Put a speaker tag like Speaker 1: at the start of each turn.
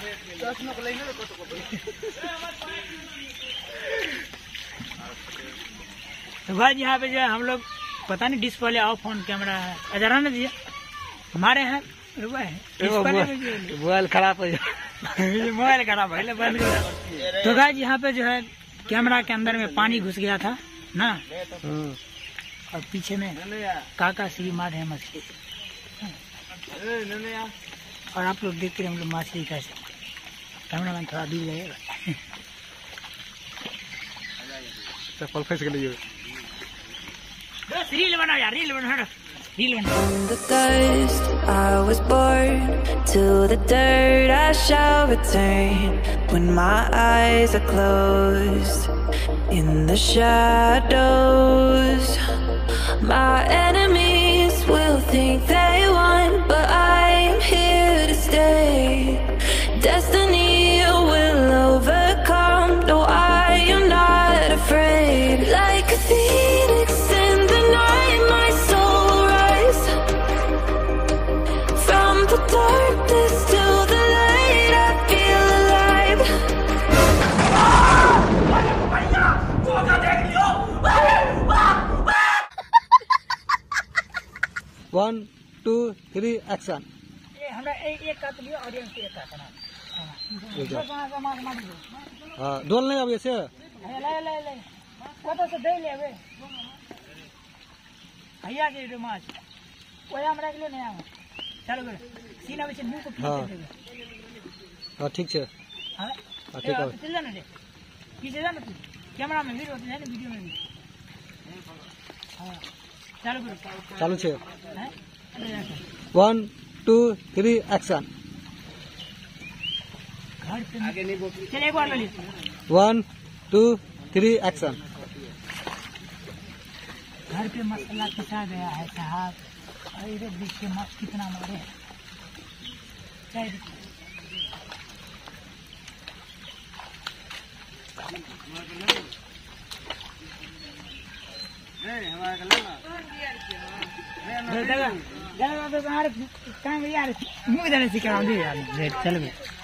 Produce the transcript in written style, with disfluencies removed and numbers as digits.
Speaker 1: तो भाई यहाँ पे जो है हम लोग पता नहीं डिस्प्ले ऑफ ऑन कैमरा है, अजर आने दीजिए हमारे यहाँ मोबाइल खराब हो मोबाइल खराब है बंद कर। तो गाइस यहाँ पे जो है कैमरा के अंदर में पानी घुस गया था ना, और पीछे में काका श्री मार है मछली, और आप लोग देखते रहे हम लोग मछली कैसे। कैमरा मैन थोड़ा दूर लगेगा।
Speaker 2: चप्पल फंस गई।
Speaker 1: रील बनाओ यार, रील बनाओ, रील बनाओ।
Speaker 3: From the dust I was born, to the dirt I shall return. When my eyes are closed, in the shadows, my enemies will think they won, but I am here to stay. Destiny will overcome. No, I am not afraid. Like a phoenix in the night, my soul rise. From the darkness to the light, I feel alive.
Speaker 2: 1 2 3 action.
Speaker 1: ये हमरा एक काट लियो, audience के एक काट ना।
Speaker 2: हां डोल नहीं अब ऐसे
Speaker 1: ले कत से दे लेबे भैया के रे माछ ओए हमरा के ले नहीं आवे। चलो बे सीन आवे छे मुंह को पीछे देबे।
Speaker 2: हां ठीक छे।
Speaker 1: हां
Speaker 2: ठीक है
Speaker 1: चल जाना दे पीछे जाना तू कैमरा में वीडियो होते है ना, वीडियो में भी। हां चलो बे
Speaker 2: चालू छे।
Speaker 1: हैं
Speaker 2: 1 2 3 एक्शन।
Speaker 1: घर पे आगे नहीं बोल, चल एक बार ले
Speaker 2: 1 2 3 एक्शन।
Speaker 1: घर पे मसाला पिसा गया है साहब, और इधर देखिए माछ कितना मारे हैं। चाय मुँह देने से क्या यार। चल